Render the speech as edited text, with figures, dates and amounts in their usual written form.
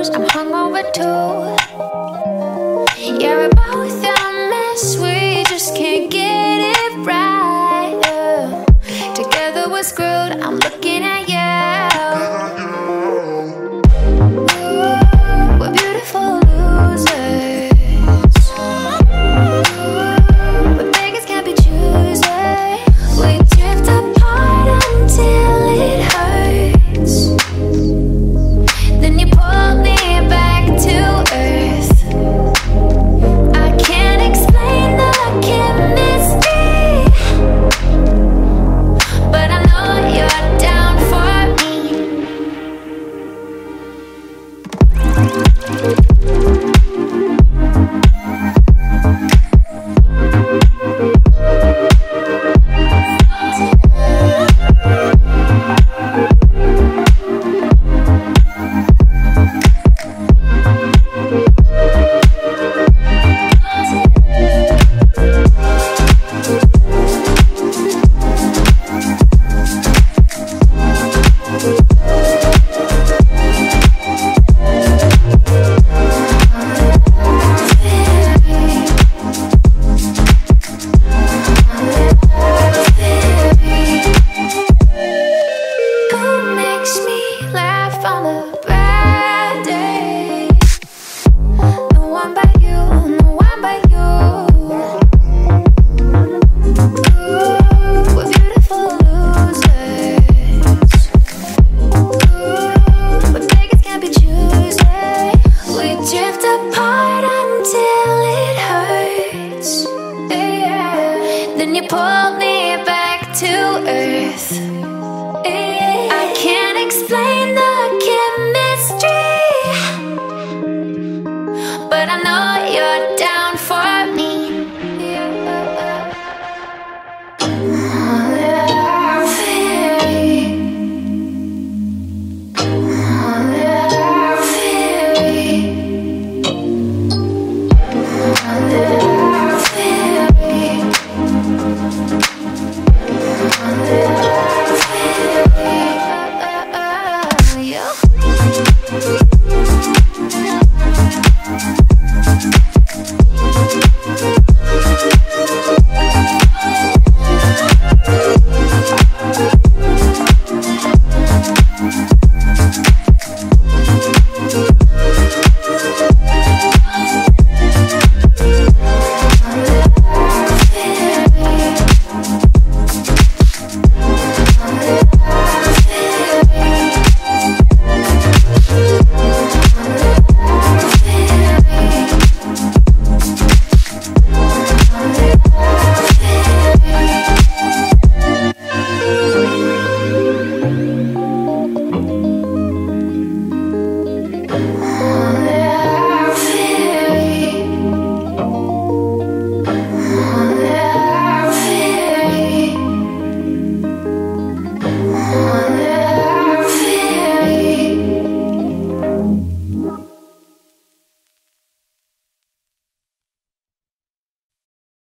blues, I'm hungover too. Yeah, we're both a mess, we just can't get it right. Together we're screwed, I'm looking at you. We're beautiful losers, but beggars can't be choosers. We drift apart until it hurts. Then you pull me back to earth. I can't explain the chemistry, but I know you're down for me. You pulled me back to earth. I can't explain the chemistry, but I know you're down for me. Yeah.